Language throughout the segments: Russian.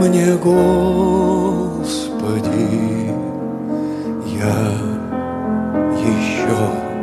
мне, Господи, я еще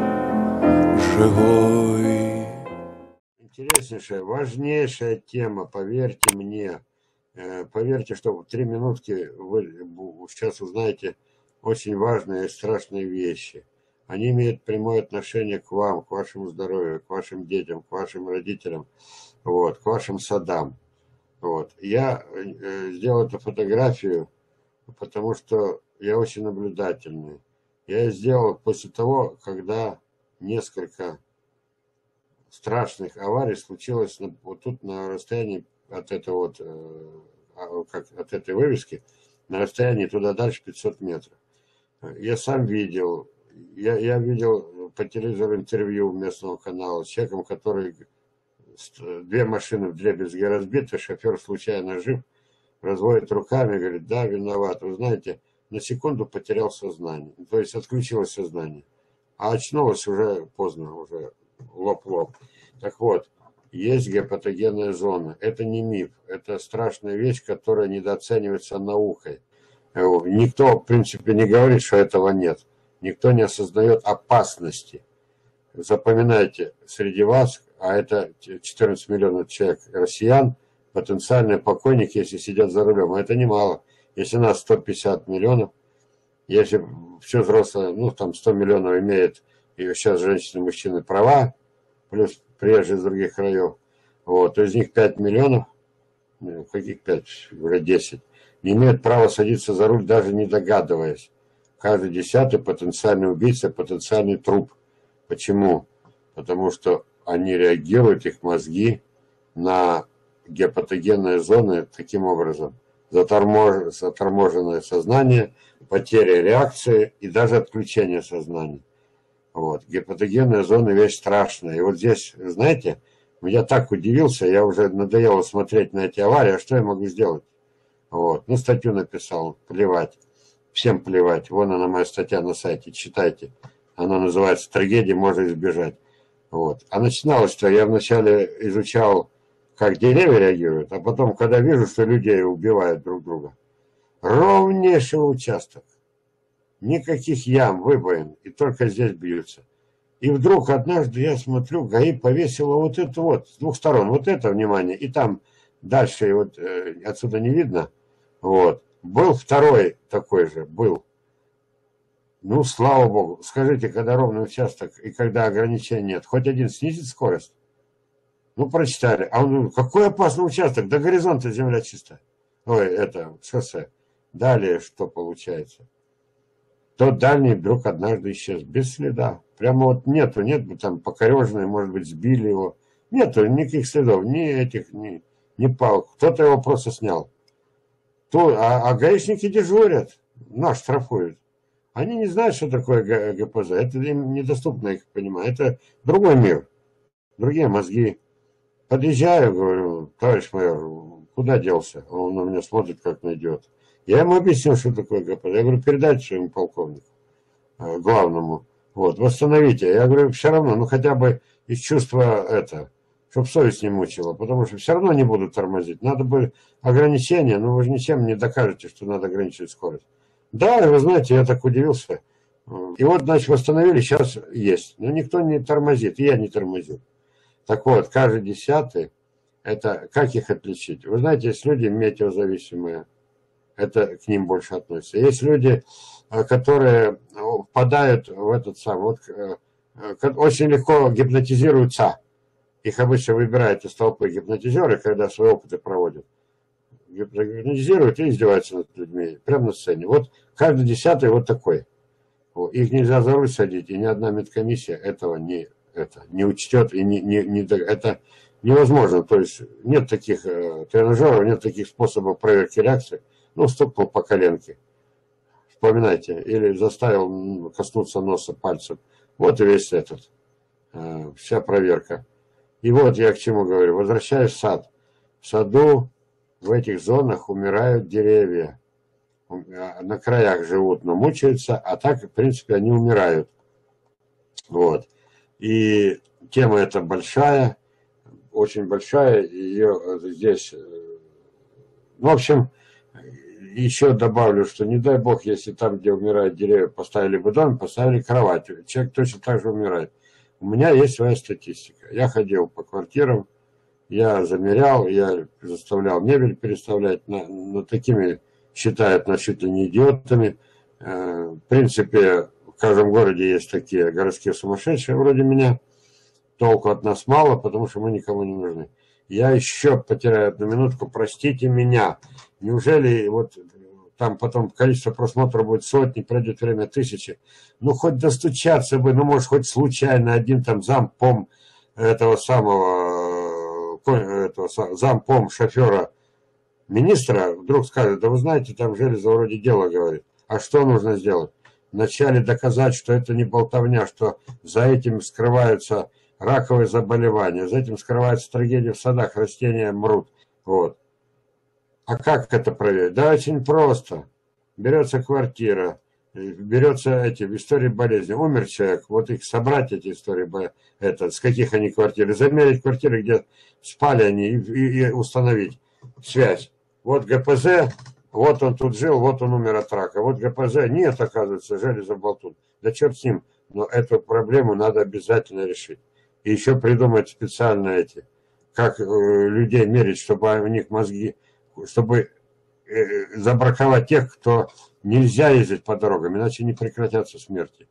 живой. Интереснейшая, важнейшая тема, поверьте мне. Поверьте, что в 3 минутки вы сейчас узнаете очень важные и страшные вещи. Они имеют прямое отношение к вам, к вашему здоровью, к вашим детям, к вашим родителям, вот, к вашим садам. Вот. Я сделал эту фотографию, потому что я очень наблюдательный. Я ее сделал после того, когда несколько страшных аварий случилось вот тут на расстоянии от этого от этой вывески, на расстоянии туда дальше 500 метров. Я сам видел, я видел по телевизору интервью местного канала с человеком, который 2 машины вдребезги разбиты, шофер случайно жив, разводит руками, говорит, да, виноват. Вы знаете, на секунду потерял сознание, то есть отключилось сознание, а очнулось уже поздно, уже лоб-лоб. Так вот, есть гепатогенная зона. Это не миф, это страшная вещь, которая недооценивается наукой. Никто, в принципе, не говорит, что этого нет. Никто не осознает опасности. Запоминайте, среди вас, а это 14 миллионов человек, россиян, потенциальные покойники, если сидят за рулем. А это немало. Если нас 150 миллионов, если все взрослые, ну там 100 миллионов имеют, и сейчас женщины и мужчины права, плюс приезжие из других краев, вот, то из них 5 миллионов, каких 5, уже 10, не имеют права садиться за руль, даже не догадываясь. Каждый 10-й потенциальный убийца, потенциальный труп. Почему? Потому что они реагируют, их мозги, на гепатогенные зоны таким образом. Заторможенное сознание, потеря реакции и даже отключение сознания. Вот. Гепатогенная зона вещь страшная. И вот здесь, знаете, я так удивился, я уже надоело смотреть на эти аварии, а что я могу сделать? Вот. Ну, статью написал, плевать. Всем плевать. Вон она, моя статья на сайте, читайте. Она называется «Трагедии можно избежать». Вот. А начиналось-то, я вначале изучал, как деревья реагируют, а потом, когда вижу, что людей убивают друг друга. Ровнейший участок. Никаких ям, выбоин, и только здесь бьются. И вдруг однажды я смотрю, ГАИ повесила вот это вот, с 2 сторон, вот это, внимание, и там дальше, вот отсюда не видно, вот. Был второй такой же, был. Ну, слава богу. Скажите, когда ровный участок и когда ограничений нет, хоть один снизит скорость? Ну, прочитали. А он, какой опасный участок? До горизонта земля чистая. Ой, это, шоссе. Далее что получается? Тот дальний вдруг однажды исчез, без следа. Прямо вот нету там покореженные, может быть, сбили его. Нету никаких следов, ни этих, ни палок. Кто-то его просто снял. А гаишники дежурят, нас штрафуют. Они не знают, что такое ГПЗ. Это им недоступно, их понимаю. Это другой мир, другие мозги. Подъезжаю, говорю, товарищ майор, куда делся? Он на меня смотрит, как на идиота. Я ему объяснил, что такое ГПЗ. Я говорю, передайте своему полковнику, главному. Вот, восстановите. Я говорю, все равно, ну хотя бы из чувства чтобы совесть не мучила, потому что все равно не будут тормозить. Надо бы ограничения, но вы же ничем не докажете, что надо ограничивать скорость. Да, вы знаете, я так удивился. И вот, значит, восстановили, сейчас есть. Но никто не тормозит, и я не тормозил. Так вот, каждый 10-й, это как их отличить? Вы знаете, есть люди метеозависимые, это к ним больше относится. Есть люди, которые впадают в этот самый, очень легко гипнотизируются. Их обычно выбирают из толпы гипнотизеры, когда свои опыты проводят. Гипнотизируют и издеваются над людьми, прямо на сцене. Вот каждый 10-й вот такой. Их нельзя за руль садить, и ни одна медкомиссия этого не учтет, и это невозможно. То есть нет таких тренажеров, нет таких способов проверки реакции. Ну, стукнул по коленке, вспоминайте, или заставил коснуться носа пальцем. Вот и весь вся проверка. И вот я к чему говорю. Возвращаюсь в сад. В саду в этих зонах умирают деревья. На краях живут, но мучаются, а так, в принципе, они умирают. Вот. И тема эта большая, очень большая. Ее здесь... Ну, в общем, Еще добавлю, что не дай бог, если там, где умирают деревья, поставили бы дом, поставили кровать, человек точно так же умирает. У меня есть своя статистика. Я ходил по квартирам, я замерял, я заставлял мебель переставлять, но такими считают чуть ли не идиотами. В принципе, в каждом городе есть такие городские сумасшедшие вроде меня. Толку от нас мало, потому что мы никому не нужны. Я еще потеряю одну минутку, простите меня. Неужели вот там потом количество просмотров будет сотни, пройдет время тысячи? Ну, хоть достучаться бы, ну, может, хоть случайно один там зампом этого зампом шофера министра вдруг скажет: да вы знаете, там Железов вроде дела говорит. А что нужно сделать? Вначале доказать, что это не болтовня, что за этим скрываются раковые заболевания, за этим скрывается трагедия в садах, растения мрут. Вот. А как это проверить? Да очень просто. Берется квартира, берется в истории болезни. Умер человек, вот их собрать, эти истории, с каких они квартиры, замерить квартиры, где спали они, и установить связь. Вот ГПЗ, вот он тут жил, вот он умер от рака. Вот ГПЗ, нет, оказывается, Железов болтун. Да черт с ним, но эту проблему надо обязательно решить. И еще придумать специально как людей мерить, чтобы у них мозги, чтобы забраковать тех, кто нельзя ездить по дорогам, иначе не прекратятся смерти.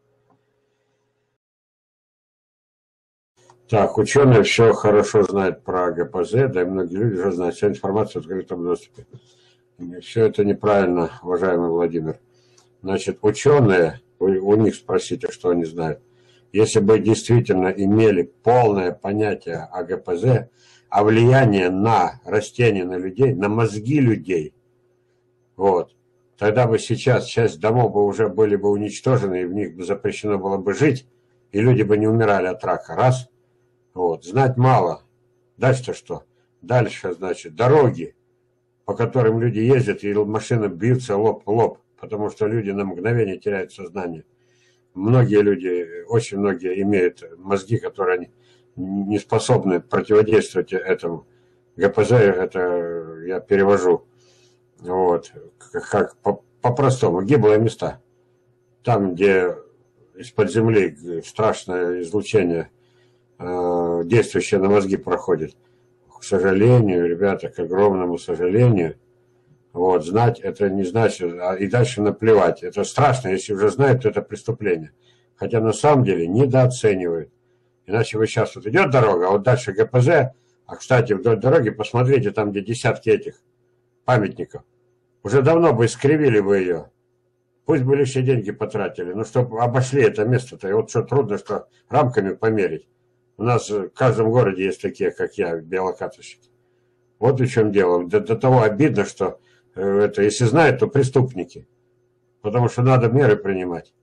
Так, ученые все хорошо знают про ГПЗ, да и многие люди уже знают, вся информация в открытом доступе. Все это неправильно, уважаемый Владимир. Значит, ученые, у них спросите, что они знают. Если бы действительно имели полное понятие о ГПЗ, о влиянии на растения, на людей, на мозги людей, вот, тогда бы сейчас часть домов бы уже были бы уничтожены, и в них бы запрещено было бы жить, и люди бы не умирали от рака. Раз. Вот, знать мало. Дальше-то что? Дальше, значит, дороги, по которым люди ездят, и машины бьются лоб в лоб, потому что люди на мгновение теряют сознание. Многие люди, очень многие имеют мозги, которые они не способны противодействовать этому. ГПЗ, это я перевожу, вот, как по-простому, гиблые места. Там, где из-под земли страшное излучение, действующее на мозги, проходит. К сожалению, ребята, к огромному сожалению, вот, знать это не значит, и дальше наплевать. Это страшно, если уже знают, то это преступление. Хотя на самом деле недооценивают. Иначе вы сейчас вот идет дорога, а вот дальше ГПЗ, а, кстати, вдоль дороги посмотрите, там, где десятки этих памятников. Уже давно бы искривили бы ее. Пусть бы лишние деньги потратили, но чтобы обошли это место-то. И вот что трудно, что рамками померить. У нас в каждом городе есть такие, как я, биолокаторщики. Вот в чем дело. До того обидно, что это, если знают, то преступники. Потому что надо меры принимать.